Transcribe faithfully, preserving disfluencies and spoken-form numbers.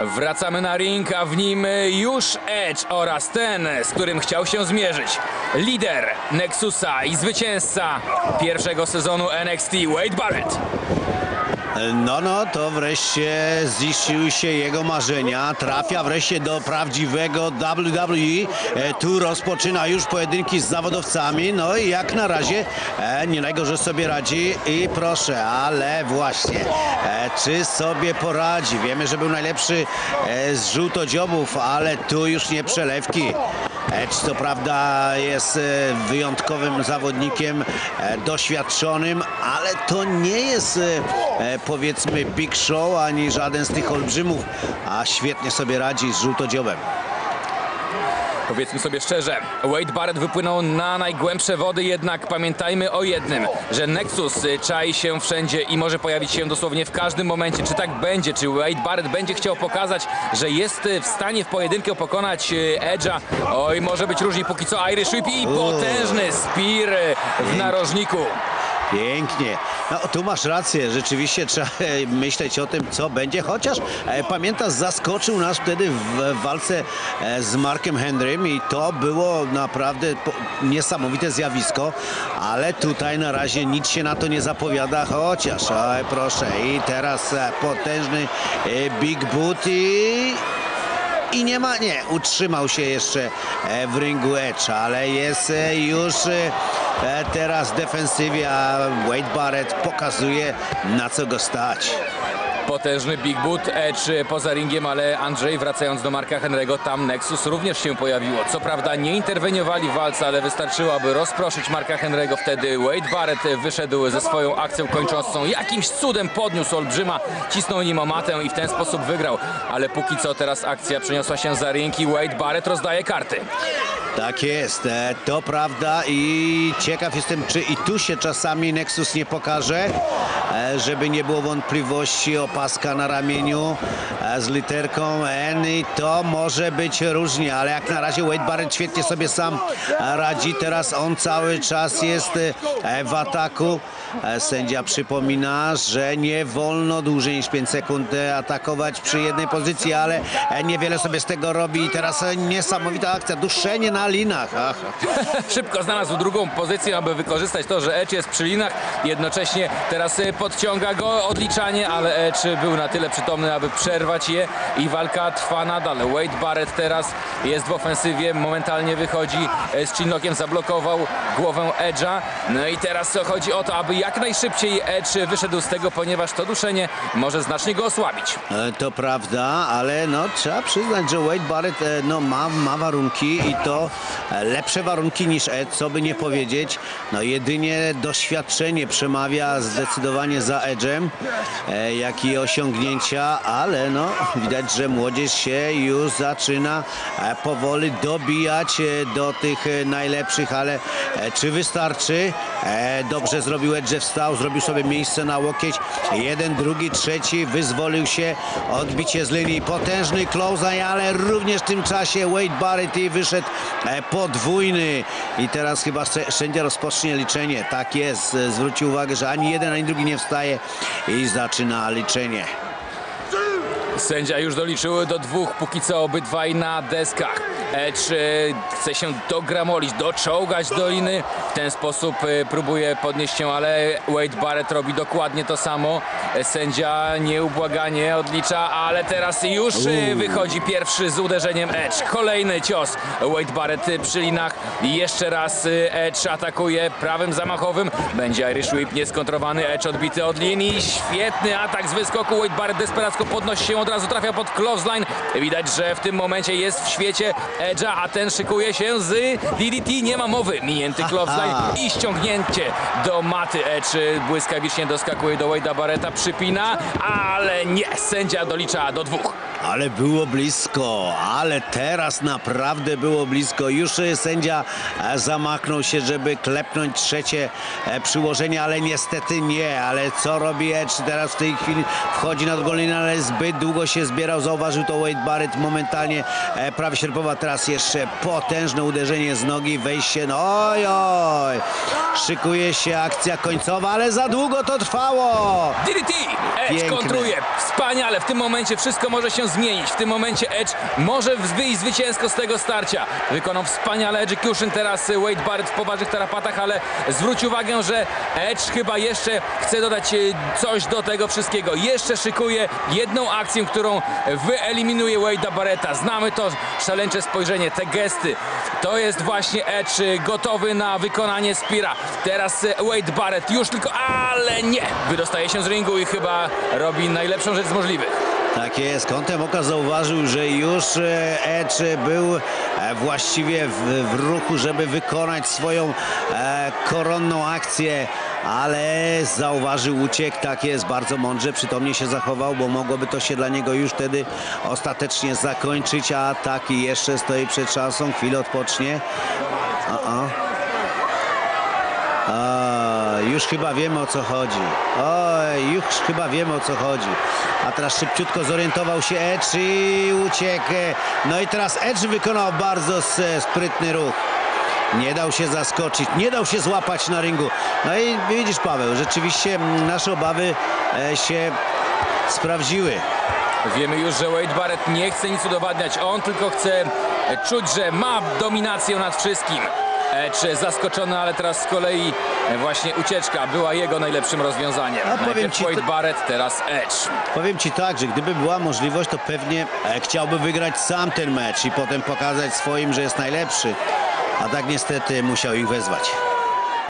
Wracamy na ring, a w nim już Edge oraz ten, z którym chciał się zmierzyć. Lider Nexusa i zwycięzca pierwszego sezonu N X T, Wade Barrett. No, no, to wreszcie ziściły się jego marzenia. Trafia wreszcie do prawdziwego W W E. E, tu rozpoczyna już pojedynki z zawodowcami. No i jak na razie e, nie najgorzej sobie radzi. I proszę, ale właśnie, e, czy sobie poradzi? Wiemy, że był najlepszy e, z żółtodziobów, ale tu już nie przelewki. Edge co prawda jest wyjątkowym zawodnikiem, doświadczonym, ale to nie jest powiedzmy Big Show ani żaden z tych olbrzymów, a świetnie sobie radzi z żółtodziobem. Powiedzmy sobie szczerze, Wade Barrett wypłynął na najgłębsze wody, jednak pamiętajmy o jednym, że Nexus czai się wszędzie i może pojawić się dosłownie w każdym momencie. Czy tak będzie? Czy Wade Barrett będzie chciał pokazać, że jest w stanie w pojedynku pokonać Edge'a? Oj, może być różnie, póki co Irish Whip i potężny spear w narożniku. Pięknie. No tu masz rację, rzeczywiście trzeba myśleć o tym, co będzie, chociaż e, pamiętasz, zaskoczył nas wtedy w walce e, z Markiem Henrym i to było naprawdę po, niesamowite zjawisko, ale tutaj na razie nic się na to nie zapowiada, chociaż, oj, proszę, i teraz e, potężny e, Big Boot i... I nie ma, nie, utrzymał się jeszcze w ringu Edge, ale jest już teraz w defensywie, a Wade Barrett pokazuje, na co go stać. Potężny Big Boot, Edge poza ringiem, ale Andrzej, wracając do Marka Henry'ego, tam Nexus również się pojawiło. Co prawda nie interweniowali w walce, ale wystarczyło, aby rozproszyć Marka Henry'ego. Wtedy Wade Barrett wyszedł ze swoją akcją kończącą. Jakimś cudem podniósł olbrzyma, cisnął nim o matę i w ten sposób wygrał. Ale póki co teraz akcja przeniosła się za ring i Wade Barrett rozdaje karty. Tak jest, to prawda i ciekaw jestem, czy i tu się czasami Nexus nie pokaże, żeby nie było wątpliwości, opaska na ramieniu z literką N i to może być różnie, ale jak na razie Wade Barrett świetnie sobie sam radzi, teraz on cały czas jest w ataku. Sędzia przypomina, że nie wolno dłużej niż pięć sekund atakować przy jednej pozycji, ale niewiele sobie z tego robi i teraz niesamowita akcja, duszenie na linach. Ach. Szybko znalazł drugą pozycję, aby wykorzystać to, że Edge jest przy linach. Jednocześnie teraz podciąga go odliczanie, ale Edge był na tyle przytomny, aby przerwać je i walka trwa nadal. Wade Barrett teraz jest w ofensywie, momentalnie wychodzi z chinlockiem, zablokował głowę Edge'a. No i teraz chodzi o to, aby jak najszybciej Edge wyszedł z tego, ponieważ to duszenie może znacznie go osłabić. To prawda, ale no trzeba przyznać, że Wade Barrett no, ma, ma warunki i to lepsze warunki niż Edge, co by nie powiedzieć. No jedynie doświadczenie przemawia zdecydowanie za Edge'em, e, jak i osiągnięcia, ale no widać, że młodzież się już zaczyna e, powoli dobijać e, do tych e, najlepszych, ale e, czy wystarczy? E, dobrze zrobił Edge, że wstał, zrobił sobie miejsce na łokieć. Jeden, drugi, trzeci, wyzwolił się, odbicie z linii, potężny close, ale również w tym czasie Wade Barrett i wyszedł e, podwójny i teraz chyba sędzia rozpocznie liczenie. Tak jest, zwrócił uwagę, że ani jeden, ani drugi nie wstaje i zaczyna liczenie. Sędzia już doliczył do dwóch, póki co obydwaj na deskach. Edge chce się dogramolić, doczołgać do liny. W ten sposób próbuje podnieść się, ale Wade Barrett robi dokładnie to samo. Sędzia nieubłaganie odlicza, ale teraz już Uuu. wychodzi pierwszy z uderzeniem Edge. Kolejny cios. Wade Barrett przy linach. Jeszcze raz Edge atakuje prawym zamachowym. Będzie Irish Whip nieskontrowany. Edge odbity od linii. Świetny atak z wyskoku. Wade Barrett desperacko podnosi się, od razu trafia pod clothesline. Widać, że w tym momencie jest w świecie Edge'a, a ten szykuje się z D D T. Nie ma mowy. Minięty clothesline i ściągnięcie do maty. Edge błyskawicznie doskakuje do Wade'a Barretta, przypina, ale nie. Sędzia dolicza do dwóch. Ale było blisko, ale teraz naprawdę było blisko. Już sędzia zamachnął się, żeby klepnąć trzecie przyłożenie, ale niestety nie. Ale co robi Edge? Teraz w tej chwili wchodzi na drugą linię, ale zbyt długo się zbierał. Zauważył to Wade Barrett momentalnie. Prawie sierpowa, teraz jeszcze potężne uderzenie z nogi, wejście. No oj, oj. Szykuje się akcja końcowa, ale za długo to trwało. D D T! Edge kontruje. Wspaniale. W tym momencie wszystko może się zmienić. W tym momencie Edge może wyjść zwycięsko z tego starcia. Wykonał wspaniale execution teraz Wade Barrett w poważnych tarapatach, ale zwróć uwagę, że Edge chyba jeszcze chce dodać coś do tego wszystkiego. Jeszcze szykuje jedną akcję, którą wyeliminuje Wade'a Barretta. Znamy to szaleńcze spojrzenie, te gesty. To jest właśnie Edge gotowy na wykonanie Speara. Teraz Wade Barrett już tylko, ale nie! Wydostaje się z ringu i chyba robi najlepszą rzecz z możliwych. Tak jest, kątem oka zauważył, że już Edge był właściwie w, w ruchu, żeby wykonać swoją e, koronną akcję, ale zauważył, uciekł, tak jest, bardzo mądrze, przytomnie się zachował, bo mogłoby to się dla niego już wtedy ostatecznie zakończyć, a taki jeszcze stoi przed szansą, chwilę odpocznie. O, o. O, już chyba wiemy, o co chodzi. O, już chyba wiemy, o co chodzi. A teraz szybciutko zorientował się Edge i uciekł. No i teraz Edge wykonał bardzo sprytny ruch. Nie dał się zaskoczyć, nie dał się złapać na ringu. No i widzisz, Paweł, rzeczywiście nasze obawy się sprawdziły. Wiemy już, że Wade Barrett nie chce nic udowadniać. On tylko chce czuć, że ma dominację nad wszystkim. Edge zaskoczony, ale teraz z kolei właśnie ucieczka była jego najlepszym rozwiązaniem. A powiem Najpierw ci, Wade to... Barrett, teraz Edge. Powiem ci tak, że gdyby była możliwość, to pewnie e, chciałby wygrać sam ten mecz i potem pokazać swoim, że jest najlepszy. A tak niestety musiał ich wezwać.